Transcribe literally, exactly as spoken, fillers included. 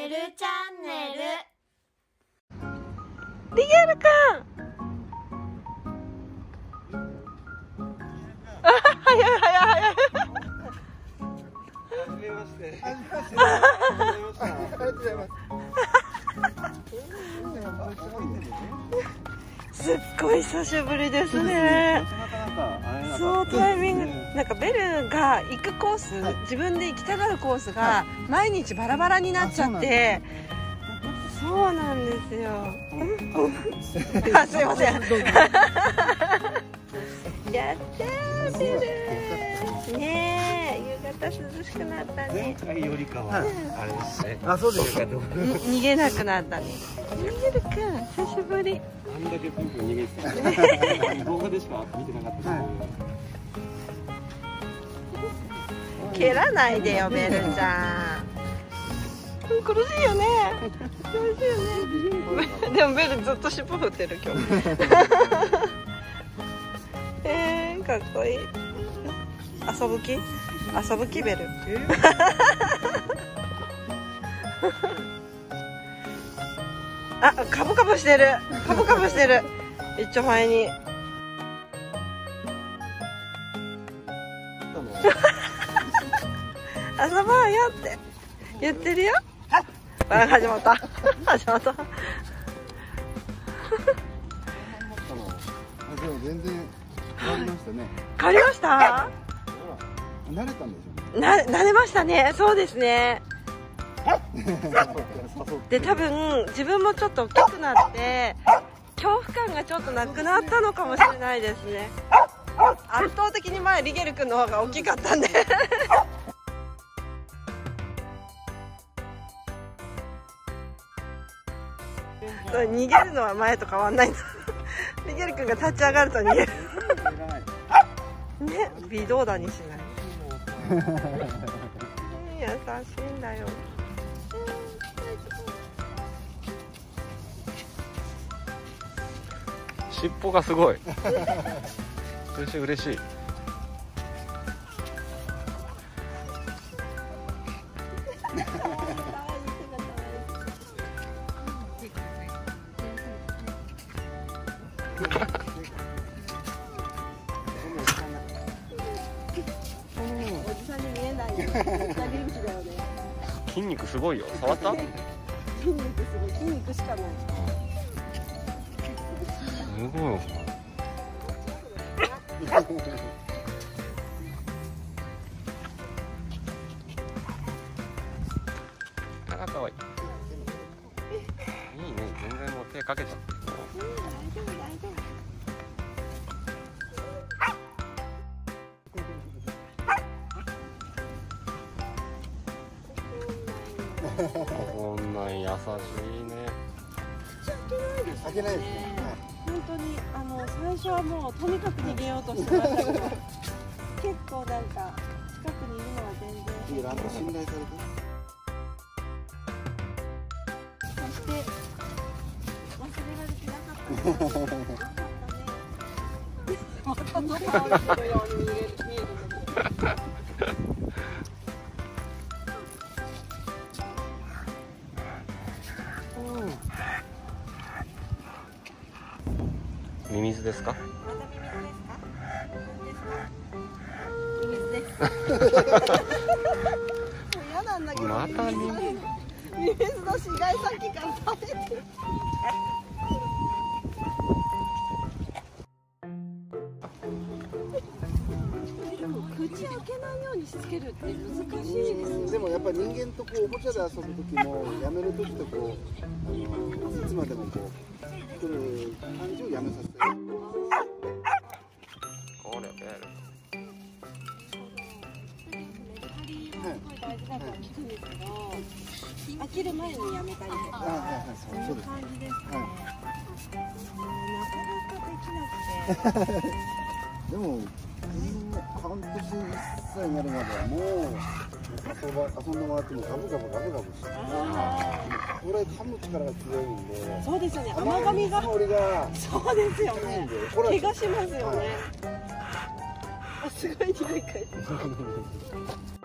ベルチャンネル。 リゲルくん。あ、早い早い早い。 はじめまして。はじめまして。ありがとうございます。 すっごい久しぶりですね。そう、タイミング、なんかベルが行くコース、はい、自分で行きたがるコースが毎日バラバラになっちゃって、そうなんですよ。あ、すいません。やったー、ベル。ねえ、夕方涼しくなったね。 前回よりかは、あれですね。あ、そうですか。 逃げなくなったね。逃げるくん、久しぶり。 あんだけプンプン逃げてた。動画でしか見てなかったです。 蹴らないでよ、ベルちゃん。苦しいよね。苦しいよね。でもベルずっと尻尾振ってる今日。えー、かっこいい。遊ぶ気？遊ぶ気ベル。あ、カブカブしてる。カブカブしてる。一丁前に。遊ぼうよって言ってるよ。あ、始まった。始まった。 でも全然変わりましたね。 変わりました。 慣れたんでしょ。 な、慣れましたね。そうですね。で、多分自分もちょっと大きくなって恐怖感がちょっとなくなったのかもしれないですね。圧倒的に前リゲル君の方が大きかったんで。逃げるのは前と変わんないんだ。リゲル君が立ち上がると逃げる。ね、微動だにしない。優しいんだよ。 尻尾がすごい。嬉しい嬉しい。筋肉すごいよ。触った？ 筋肉すごい。筋肉しかない。 すごい。あら、かわいい。いいね、全然もう手かけちゃった。こんなん優しいね。 開けないですね。 本当にあの最初はもうとにかく逃げようとしてましたけど、結構なんか近くにいるのは全然。 いいランド信頼されて。 そして忘れられてなかったね。またどこ歩いてるように見える見えるの。 ミミズですか？ ミミズです。嫌なんだけど。またミミズ。ミミズの死骸さっきから食べてる。口開けないようにしつけるって難しいですよ。 でもやっぱり人間とこうおもちゃで遊ぶ時もやめる時とこうあのいつまでもこう来る感じをやめさせて。 これベル。 大事だとは聞くんですけど、飽きる前にやめたりとか、そういう感じですかね。なかなかできなくて。 でも半年いっさいになるまではもう遊ば遊んでもらってもガブガブガブガブして、これ噛む力が強いんで。 そうですよね。甘噛みが。 香りが。 そうですよね。怪我しますよね。あ、すごい匂い嗅いでる。